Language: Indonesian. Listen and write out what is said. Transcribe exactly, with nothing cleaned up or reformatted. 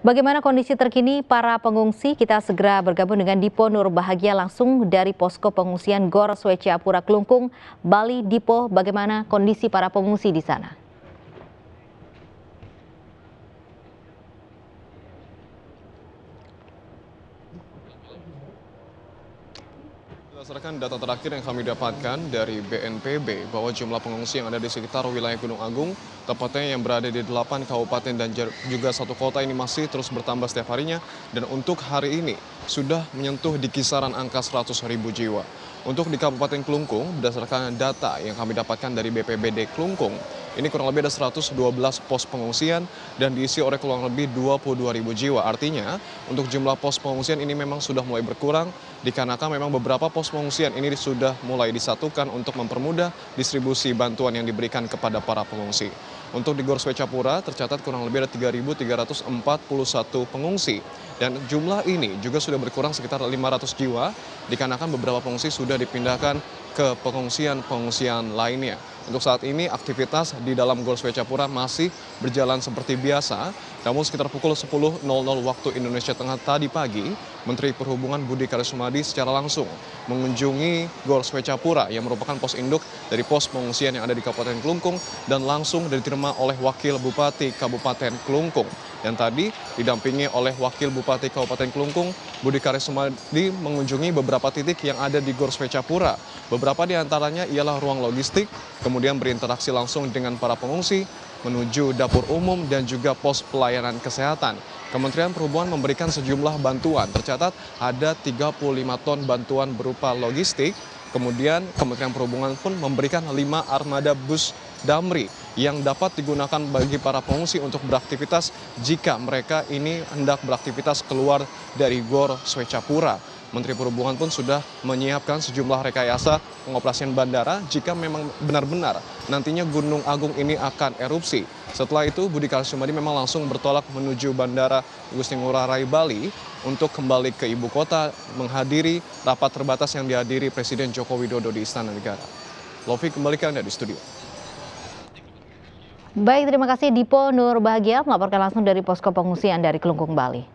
Bagaimana kondisi terkini para pengungsi? Kita segera bergabung dengan Dipo Nur Bahagia langsung dari posko pengungsian Gor Swecapura Klungkung, Bali. Dipo, bagaimana kondisi para pengungsi di sana? Berdasarkan data terakhir yang kami dapatkan dari B N P B bahwa jumlah pengungsi yang ada di sekitar wilayah Gunung Agung, tepatnya yang berada di delapan kabupaten dan juga satu kota ini masih terus bertambah setiap harinya, dan untuk hari ini sudah menyentuh di kisaran angka seratus ribu jiwa. Untuk di Kabupaten Klungkung, berdasarkan data yang kami dapatkan dari B P B D Klungkung, ini kurang lebih ada seratus dua belas pos pengungsian dan diisi oleh kurang lebih dua puluh dua ribu jiwa. Artinya, untuk jumlah pos pengungsian ini memang sudah mulai berkurang, dikarenakan memang beberapa pos pengungsian ini sudah mulai disatukan untuk mempermudah distribusi bantuan yang diberikan kepada para pengungsi. Untuk di Gor Swecapura tercatat kurang lebih ada tiga ribu tiga ratus empat puluh satu pengungsi, dan jumlah ini juga sudah berkurang sekitar lima ratus jiwa, dikarenakan beberapa pengungsi sudah dipindahkan ke pengungsian-pengungsian lainnya. Untuk saat ini aktivitas di dalam Gor Swecapura masih berjalan seperti biasa, namun sekitar pukul sepuluh waktu Indonesia Tengah tadi pagi, Menteri Perhubungan Budi Karya Sumadi secara langsung mengunjungi Gor Swecapura yang merupakan pos induk dari pos pengungsian yang ada di Kabupaten Klungkung, dan langsung diterima oleh Wakil Bupati Kabupaten Klungkung. Dan tadi didampingi oleh Wakil Bupati Kabupaten Klungkung, Budi Karya Sumadi mengunjungi beberapa titik yang ada di Gor Swecapura. Beberapa di antaranya ialah ruang logistik, kemudian berinteraksi langsung dengan para pengungsi, menuju dapur umum dan juga pos pelayanan kesehatan. Kementerian Perhubungan memberikan sejumlah bantuan. Tercatat ada tiga puluh lima ton bantuan berupa logistik. Kemudian Kementerian Perhubungan pun memberikan lima armada bus Damri yang dapat digunakan bagi para pengungsi untuk beraktivitas jika mereka ini hendak beraktivitas keluar dari Gor Swecapura. Menteri Perhubungan pun sudah menyiapkan sejumlah rekayasa pengoperasian bandara jika memang benar-benar nantinya Gunung Agung ini akan erupsi. Setelah itu Budi Karya Sumadi memang langsung bertolak menuju Bandara Igusti Ngurah Rai Bali untuk kembali ke ibu kota menghadiri rapat terbatas yang dihadiri Presiden Joko Widodo di Istana Negara. Lofi, kembali ke Anda di studio. Baik, terima kasih Dipo Nur Bahagia melaporkan langsung dari posko pengungsian dari Klungkung, Bali.